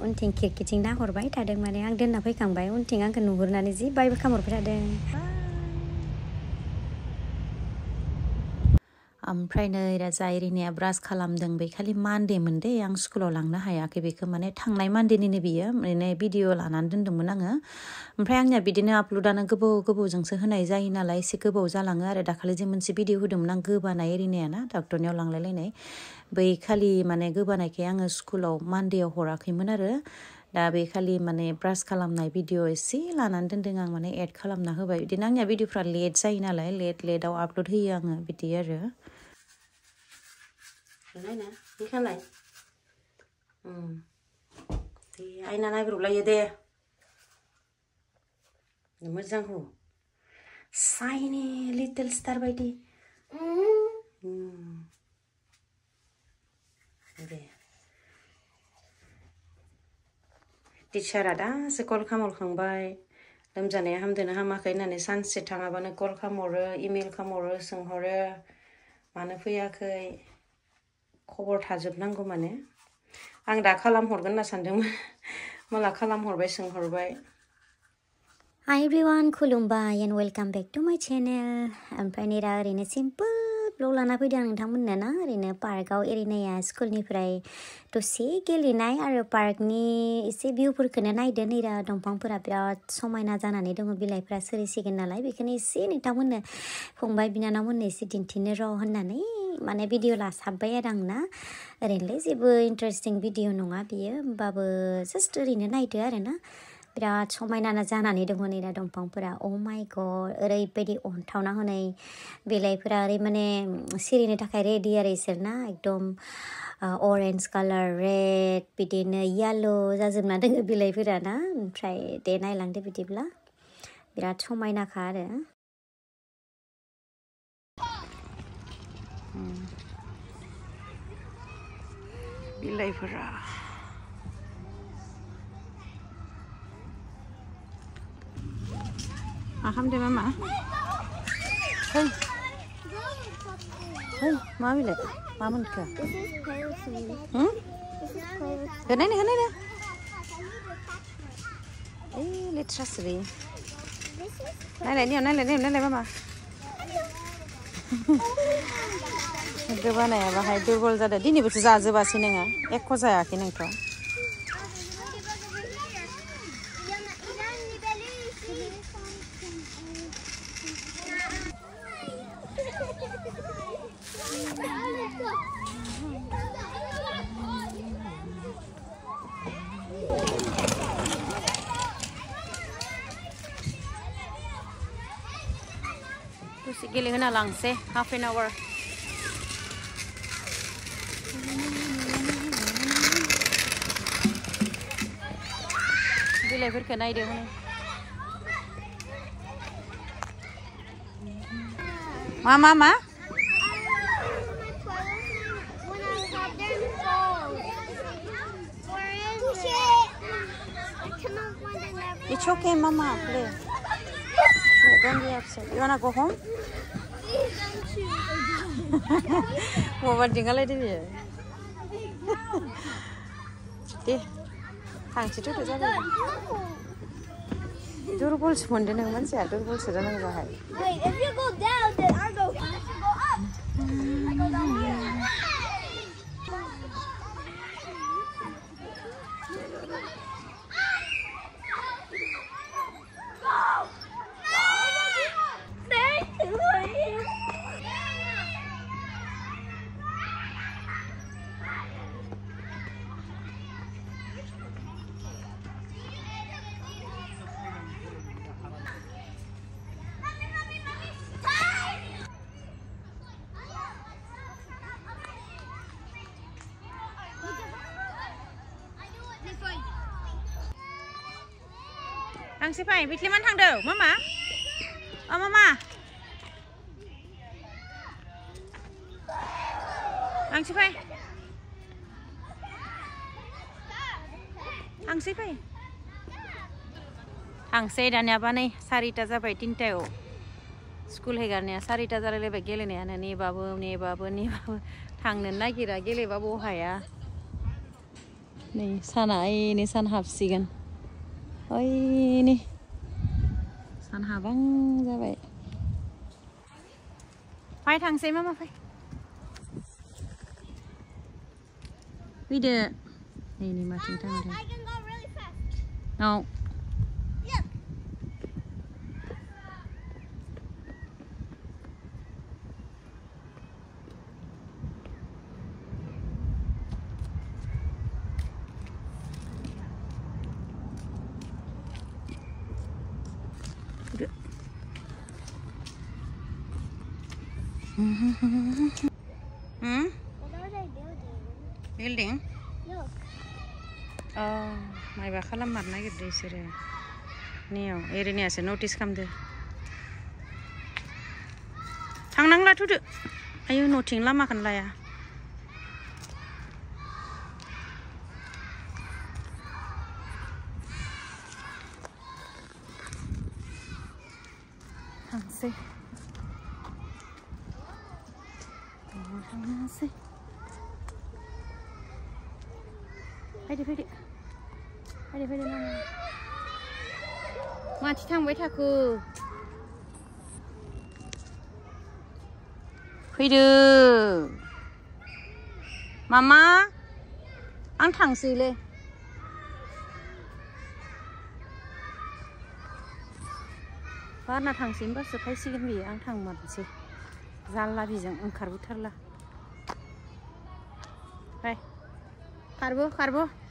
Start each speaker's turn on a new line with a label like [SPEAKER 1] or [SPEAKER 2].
[SPEAKER 1] उनथिं खिरखिथिं नाहरबाय थादों माने आं दोनना फैखांबाय उनथिं आंखौ नुहुरनानै जि बायबो खामहरबाय थादों ओमफ्राय नै राजा एरिनाया ब्रास खालामदों बे खालि मानडेमोन दे आं स्कुलाव लांनो हायाखै बेखौ माने थांनाय मानडेनिनो बियो माने भिडिअ लानानै दोनदोंमोन आङो ओमफ्राय आंनिया बिदिनो आपल'डानो गोबावजोंसो होनाय जायो नालाय एसे गोबाव जालाङो आरो दाखालि जे मोनसे भिडिअ होदोंमोन आं गोबानाय एरिनाया ना डक्टरनियाव लांलायलायनाय बै खालि माने गोबानायखाय आङो स्कुलाव मानडेयाव हराखैमोन आरो दा बे खालि माने ब्रास खालामनाय भिडिअ एसे लानानै दोनदों आं माने एड खालामना होबाय बिदिनो आंनिया भिडिअफ्रा लेट जायो नालाय लेटआव आपल'ड होयो आङो बिदि आरो नायना बेखालाय दे आयना नायब्रबलायो दे मोजांखौ साइनि लिटल स्टार बायदि दे टिचारा दासो कल खालामखांबाय लोमजानाया हामदोना हामाखै होननानै सानसे थाङाबानो कल खालामहरो इमेल खालामहरो सोंहरो मानो फैयाखै खबर थाजोबनांगौ माने आं दा खालामहरगोन होनना सानदोंमोन मला खालामहरबाय सोंहरबाय Hi everyone खुलुमबाय and welcome back to my channel ओमफ्राय नै दा ओरैनो सिम्पोल ब्लग लाना फैदों आं नोंथांमोननो ना ओरैनो पार्कआव एरिनाया स्कुलनिफ्राय दसे गेलेनाय आरो पार्कनि एसे भिउफोरखौनो नायदो नै दा दंफांफोरा बिराद समायना जानानै दङ बिलाइफोरा सिरिसिगोन नालाय बेखौनो एसे नोंथांमोननो फंबाय बिनानावमोननो एसे दिन्थिनो र' होननानै माने भिडिअ लासाबबाय आरो आं ना ओरैनोलाय जेबो इन्टारेस्टिं भिडिअ नङा बियो होमबाबो जास्ट ओरैनो नायदो आरो ना बिराद समायना जानानै दङ नै दा दंफांफोरा अ माय गड ओरैबायदि अन्थावना होनाय बिलाइफोरा ओरै माने सिरिनो थाखाय रेडि आरो इसोरना एकदम अरेन्ज कालार रेड बिदिनो येल्ल' जाजोबना दोङो बिलाइफोरा ना ओमफ्राय दे नायलांदो बिदिब्ला बिराद समायनाखा आरो बिलाइफोरा मा खालामदों मामा है मा बिलाइ मा मोनखो नायनो ओइ लेथ्रासो बे नायलाय मामा गोबानाया बाहाय दुरबल जादों दिनैबोथ' जाजोबासै नोङो एख' जायाखै नोंथ' दसे गेलेहोना लांसै हाफ एन आवार बिलाइफोरखौ नायदो हनै मा It's okay, Mama. Play. No, don't be upset. You wanna go home? Mama tinggal aja dia. Deh, tangsi tu tu saja. Durbul semuanya nang mana sih? Durbul sudah nang bahaya.
[SPEAKER 2] Wait, if you go down, then I go up. I go down here.
[SPEAKER 1] Angsi pai, bitliman thang do, mama. Oh mama. Angsi pai. Angsi pai. Angsi dan apa nih? Sarita sampai tintau. School hegarnya Sarita jalan lebih gele nih, nih babu. Thang nena kira gele babu haya. नै साना ओइनै सान हाबसिगोन ओइनै सान हाबां जाबाय फाय थांसै मामा फाय फैदो नै माथिं थांदों औ Building?
[SPEAKER 2] Look.
[SPEAKER 1] Oh, माइबा खालाममारनो नागिरदों इसोरो नियाव एरिनियासो नटिस खालामदो थांनांला थुदो आयु नथिं लामाखौनो लाया थांसै थांनोसै फैदो फैदो फैदो फैदो मामा माथि थांबाय थाखो फैदो मामा आं थांसैलै बारना थांसै होनबासो फैसिगोन बियो आं थांमारनोसै जारला बिजों ओंखारबोथारला फाय खारबो